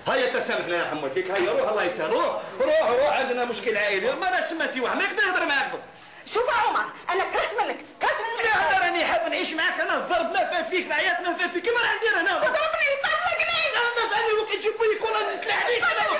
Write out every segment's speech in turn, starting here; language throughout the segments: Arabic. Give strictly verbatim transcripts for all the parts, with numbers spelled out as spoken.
هيا تسامحنا يا حمود بك، هيا روح الله يسهل، روح روح روح، عندنا مشكل عائلي، ما انا سمعتي واحد ما نقدر نهضر معاك. شوف يا عمر انا كرهت منك، كرهت من لا انا راني حاب نعيش معاك، انا الضرب ما فات فيك، العياط ما فات فيك، كيف راح ندير انا؟ تضربني طلقني. انا ثاني وقت تجيب بيك ولا نتلع عليك.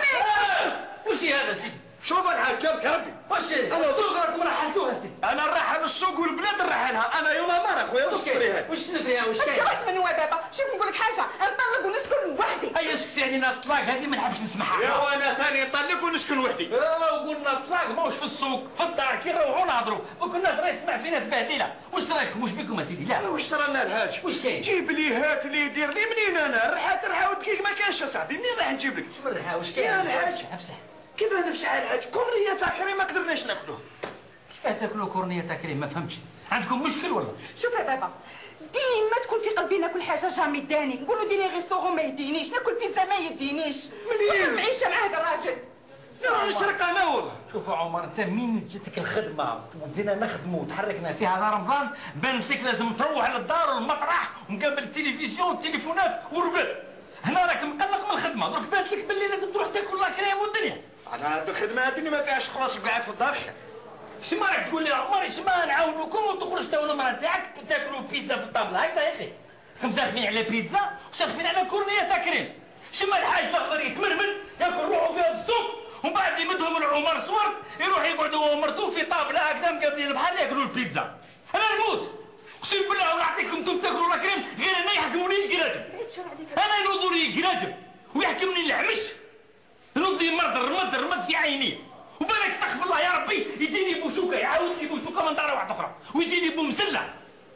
وش هذا سيدي؟ شوف الحاج جابك ربي. واش انا السوق راكم رحلتوها سيدي؟ انا نرحل السوق والبلاد نرحلها، انا يوم ما اخويا واش تفريها؟ واش نفريها واش كاين؟ كرهت من بابا، شوف نقول لك حاجه، نطلق ونسكن وحدي. هيا اسكتي علينا الطلاق هذه ما نحبش نسمعها. يا وانا ثاني نطلق ونسكن وحدي. اه وقلنا الطلاق ماهوش في السوق، في الدار كي نروحوا نهضروا، وكنا الناس تسمع فينا تبهديله، واش رايكم واش بكم يا سيدي؟ لا واش صرالنا الحاج؟ واش كاين؟ جيب لي هات لي دير لي منين انا؟ رحات رحا ودقيق ما كانش اصاحبي، منين راح نجيب لك؟ شو الرحا واش كاين؟ يا الحاج افسح كيف نفسح الحاج؟ كورنيه تاع كريم ما قدرناش ناكلوه. كيف تاكلوا كورنيه تاع كريم؟ ما فهمتش، عندكم مشكل ولا؟ شوف يا بابا ديما تكون في قلبي ناكل حاجه جامي داني، نقولوا ديني ريستورون ما يدينيش، ناكل بيتزا ما يدينيش، منين معيشه مع هذا الراجل؟ لا نسرق انا والله. شوف يا عمر انت منين جاتك الخدمه وبدينا نخدموا وتحركنا فيها هذا رمضان بانت لك لازم تروح للدار والمطرح ونقابل التلفزيون والتليفونات ورقد. هنا راك مقلق من الخدمه، درك بانت لك باللي لازم تروح تاكل لا كريم والدنيا. انا هاد الخدمه هادي ما فيهاش خلاص قاعد في الدار. شما راك تقول لي يا عمر شما نعاونوكم وتخرج انت والمراه تاعك تاكلوا بيتزا في الطابله هكذا يا اخي؟ راكم زاخفين على بيتزا وشاخفين على كورنيه تاع كريم. شما الحاج الاخضر يتمرمد ياكل روحه في هذا السوق ومن بعد يمدهم العمر صور يروح يقعدوا هو ومرته في طابله هكذا مقابلين بحال ياكلوا البيتزا. انا نموت اقسم بالله ونعطيكم انتم تاكلوا لا كريم غير انا يحكموني الكراجم. انا ينوضوا لي الكراجم ويحكمني العمش، ينوض لي مرض الرمد الرمد في عيني، وبالك استغفر الله يا ربي يجيني بوشوكه يعاود لي بوشوكه من دار واحده اخرى ويجيني بومسله.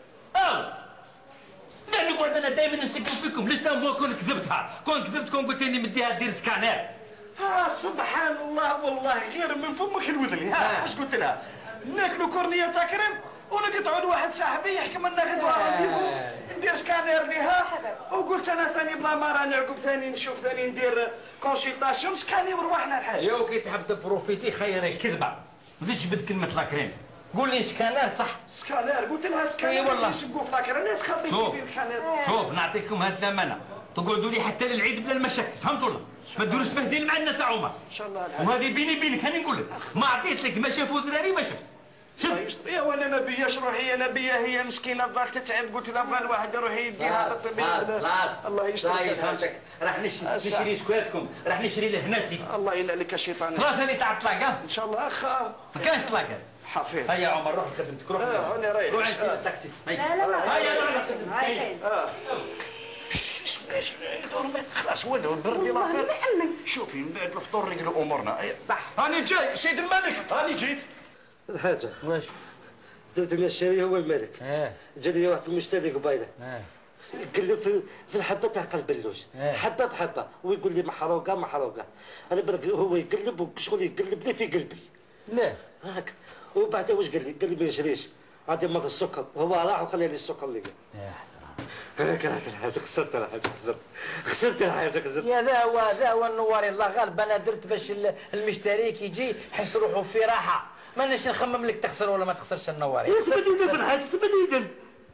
اه لا نقعد انا دائما نسكن فيكم، ليش ما كون كذبتها؟ كون كذبت كون قلت لي مديها دير سكانير. ها سبحان الله والله غير من فمك الوذني. ها واش قلت لها؟ ناكلوا كورنيه تاع كريم ونقطعوا لواحد صاحبي يحكم لنا غدوه رانديفو ندير سكانير ليها، وقلت انا ثاني بلا ما راني عقب ثاني نشوف ثاني ندير كونسلطاسيون سكاني ورواحنا الحاجه. يا كي تحب تبروفيتي خير الكذبه، ما تزيدش جبد كلمه لا كريم، قول لي سكانير صح؟ سكانير قلت لها سكانير. اي والله يسبقوا في لاكرانيت خليتي شوف في الكانير. شوف نعطيكم هاد الامانه تقعدوا لي حتى للعيد بلا المشاكل، فهمت ولا؟ ما تديروش تبهديل مع الناس يا عمر. ان شاء الله الحاج. وهذه بيني بينك هاني نقول لك، ما عطيت لك ما شافوا ذراري ما شفت. الله يستر. يا ولا نبياش روحي يا نبيه، هي مسكينه ضاق تتعب، قلت لها بغى الواحد يروح يديها للطبيب. الله يستر. طيب فهمتك، راح نشري سكواتكم، راح نشري له هناسي. الله يلا لك الشيطان. خلاص هاني تاع طلاقه ان شاء الله اخا. ما كانش طلاقه. حفيظ. هيا عمر روح لخدمتك، روح. اه انا رايح. روح انت للتاكسي. لا لا لا هيا روح لخدمتك. هاي اه خلاص ولا بردي والله محمد. شوفي من بعد الفطور نقلوا امورنا. صح. هاني جاي سيد الملك، هاني جيت. الحاجة واش؟ درت لنا الشاري هو الملك. اه جا لي واحد المشتري قبيله. اه قلب في في الحبه تاع قلب اللوز، اه. حبه بحبه، ويقول لي محروقه محروقه. انا برك هو يقلب وشغل يقلب لي في قلبي. لا هاك وبعدها واش قال لي؟ قال لي ما يشريش، عندي مرض السكر، هو راح وخلى لي السكر اللي قال. يا حسرة. انا كرهت الحاجه، خسرت الحاجه، خسرت خسرت الحاجه، خسرت. يا ذا هو ذا هو النواري، الله غالب انا درت باش المشتري كي يجي يحس روحه في راحه، ماناش نخمم لك تخسر ولا ما تخسرش النواري. ثمانين ألف الحاجه، ثمانين ألف.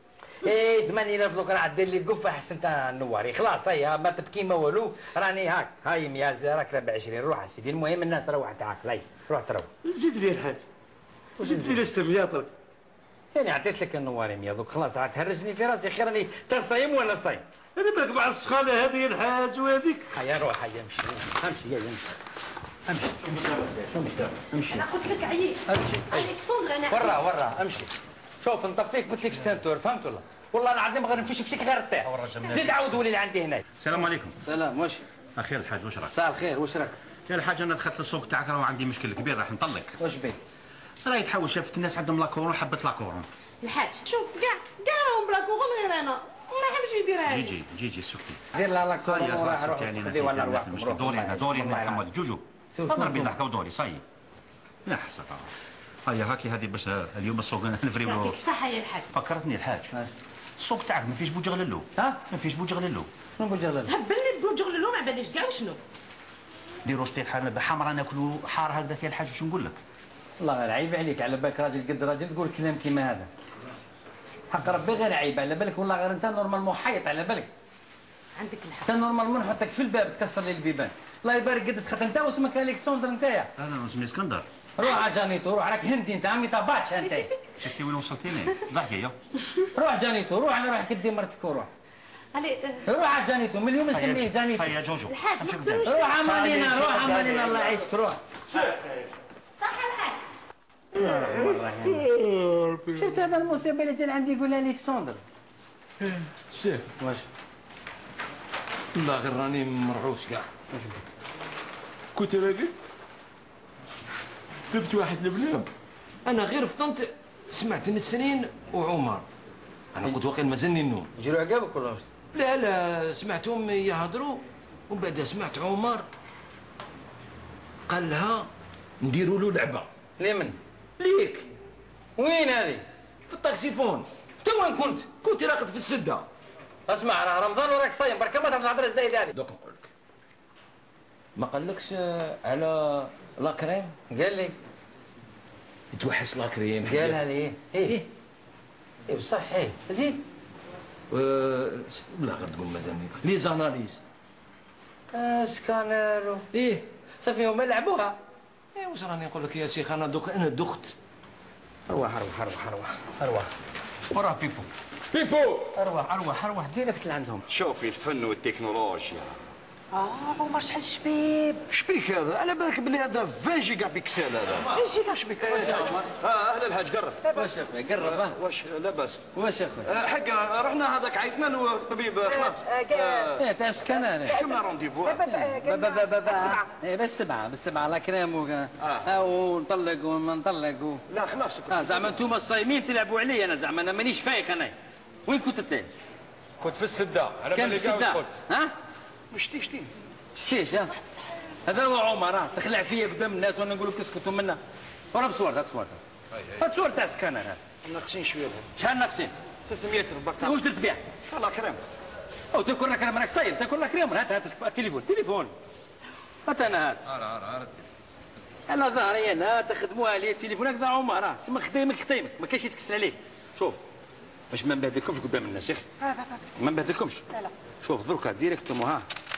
ايه ثمانين ألف دوك راه دير لي قفه احسن تاع النواري، خلاص هيا ما تبكي ما والو، راني هاك هاي مية راك ربع عشرين، روح سيدي المهم الناس روح تعاك هاي روح تروح. زيد لي الحاجه، زيد لي ستمية برك. يعني عطيت لك النواري مية دوك خلاص راه تهرجني في راسي، خير راني تا صايم ولا صايم. انا بالك مع السخانه هذه الحاج وهذيك. هيا روح هيا امشي امشي يا امشي امشي امشي امشي انا قلت لك عييت. امشي الكسندر انا ورا ورا امشي. شوف نطفيك قلت لك ستانتور، فهمت ولا؟ والله العظيم غير نفش فيك غير تطيح. زيد عاودوا لي لعندي هنا. السلام عليكم. سلام واش؟ اخير الحاج واش راك؟ مساء الخير واش راك؟ يا الحاج انا دخلت للسوق تاعك راه عندي مشكل كبير راح نطلق. واش بيه؟ راهي تحاول شافت الناس عندهم لاكورون حبت لاكورون. الحاج شوف كاع كاع راهم بلا كوغون غير انا ما حبش يديرها. جي جي جي جي سكتي. دير لها لاكور هيا وراح خلاص روح سكتي تخدي ولا رواحكم روح. دوري هنا دوري هنا يا حمد جوجو. تفضل ربي يضحك ودوري صاي. لا حسرة. هيا هاكي هذه باش اليوم السوق نفريو. يعطيك الصحة يا الحاج. فكرتني الحاج. السوق تاعك ما فيش بوجغللو. ها؟ ما فيش بوجغللو. شنو نقول جلال؟ هبلني بوجغللو ما باليش كاع وشنو؟ نديرو شطيط حمرا ناكلو حار هكذاك يا الحاج واش نقول لك؟ والله غير عيب عليك، على بالك راجل قد راجل تقول كلام كيما هذا. حق ربي غير عيب على بالك، والله غير انت نورمالمون حيط على بالك. عندك الحق. انت نورمالمون نحطك في الباب تكسر لي البيبان. الله يبارك قدس خاطر انت واسمك الكسندر نتايا. لا لا اسمي اسكندر. روح على جانيتو روح راك هندي انت عمي طاباتش انت. شفتي وين وصلتيني؟ ضحكي روح جانيتو روح انا راح كدي مرتك وروح. علي روح على جانيتو من اليوم نسميه جانيتو. هيا جوجو الحاج ما نقدروش. روح عمالينا روح عمالينا الله يعيشك روح. صح الحاج. شفت هذا المصيبه اللي جا عندي يقول لي الكسندر. شيخ واش؟ لا غير راني مرعوش كاع. كنت راقد جبت واحد البلاب. انا غير فطنت سمعت نسرين وعمر. انا قلت واقيلا مازالني النوم. يجروا عقابك ولا واش؟ لا لا سمعتهم يهضروا ومن بعد سمعت عمر قال لها نديروا له لعبه. لمن؟ ليك وين هذه؟ في الطاكسيفون. انت وين كنت؟ كنت راقد في السده. اسمع راه رمضان وراك صايم برك ما تهضر الهضره الزايده هذه. دوك نقول لك ما قالكش على لا كريم؟ قال لي يتوحش لا كريم. قالها لي ايه ايه بصح ايه زين. أه لا غير تقول مازالني لي زاناليز. آه سكانر ايه صافي هما لعبوها. ايه واش راني نقول لك يا شيخ انا دوك انا دخت. ارواح ارواح ارواح ارواح ارواح وراه بيبو بيبو ارواح ارواح ارواح ديريكت لعندهم. شوفي الفن والتكنولوجيا. اه عمر شحال شباب. شبيك هذا؟ على بالك بلي هذا عشرين جيجا بكسل هذا. عشرين جيجا. شبيك؟ اه اهلا الحاج قرب. واش يا خويا قرب اه واش لاباس؟ واش يا خويا؟ آه، حق رحنا هذاك عيطنا له الطبيب خلاص. ايه تاع سكانر كما رونديفو. السبعة. ايه بالسبعه بالسبعه لا كريم و اه ونطلق وما نطلق و لا خلاص. اه زعما انتوما الصايمين تلعبوا علي انا زعما انا مانيش فايق انا. وين كنت انت؟ كنت في السده على كان في السده ها؟ شتي شتي شتيش ها؟ هذا هو عمر اه تخلع فيا قدام الناس وانا نقول لك اسكتوا منا. ورا بصور هات صور هات صور تاع سكانر هذا. ناقصين شويه. شحال ناقصين؟ ثلاثمية ربك. تقول تتبيع الله كريم. او تاكل لك انا راك صايم تاكل لك ريم. هات هات التليفون التليفون هات انا هات. انا ظهري انا تخدموها لي التليفون هكذا عمر اه تسمى خديمك خديمك ما كاينش يتكسل عليك. شوف باش ما نبهدلكمش قدام الناس يا اخي. ما نبهدلكمش. لا لا شوف دركا ديريكتوم ها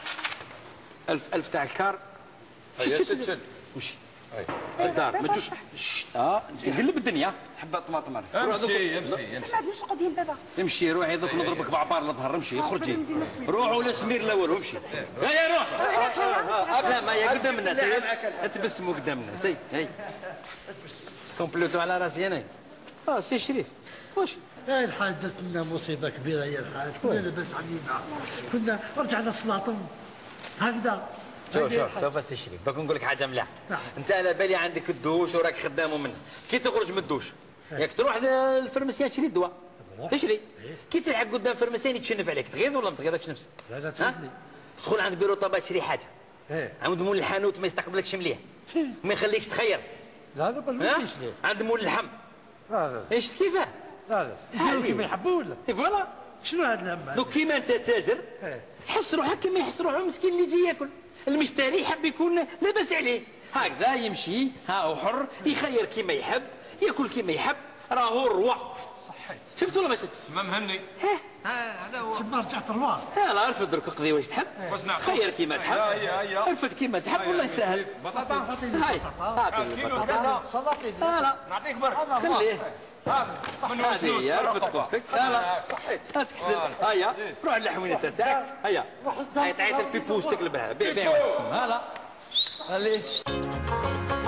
ألف ألف تاع الكار. هيا شد شد مشي الدار ما تجوش. اه قلب الدنيا. حبه طماطم. امشي امشي سمع علاش قاعدين بابا. امشي روحي دوك نضربك بعبار للظهر. امشي خرجي روحوا ولا سمير الاول امشي. هيا روح. لا ما هي قدام الناس تبسموا قدام الناس. هي هي كومبلوتو على راسي انا. اه سي شريف واش يا الحاج جات لنا مصيبة كبيرة يا الحاج، كنا لاباس علينا، كنا رجعنا السلاطين هكذا. شوف شوف شوف السي شريف دوك نقول لك حاجة مليحة. نعم. أنت على بالي عندك الدوش وراك خدام ومنه، كي تخرج من الدوش ياك تروح للفرماسيان تشري الدواء. تشري كي تلحق قدام الفرماسيان يتشنف عليك تغيظ ولا ما تغيظكش نفسك؟ لا لا تفهمني. تدخل عند بيرو طابا تشري حاجة. ايه عند مول الحانوت ما يستقبلكش مليح. ما يخليكش تخير. لا لا ما نمشيش ليه. عند مول اللحم. لا لا ايش كيفاه؟ لا لا يصيروا كيما يحبوا ولا؟ اي فوالا. شنو هذا الهم؟ دوك كيما انت تاجر ايه تحس روحك كما يحس روحه المسكين اللي يجي ياكل. المشتري يحب يكون لاباس عليه هكذا يمشي ها هو حر يخير كيما يحب ياكل كيما يحب راهو الروا. صحيت. شفت ولا ما شفتش؟ تسمى مهني. تسمى رجعت الوار. ها لا عرفت درك قضي واش تحب واش نعطيك؟ خير كيما تحب هيا هيا عرفت كيما تحب والله يسهل. بطاطا هاي هاك كيلو البطاطا. كذا سلطي لا لا نعطيك برك خليه من هذه وشنوش هي عرفت طوفتك. لا لا صحيت. هات كسر هيا روح للحوينه تاعك هيا عيط عيط البيبوس تقلبها بيع بيع. ها لا خليه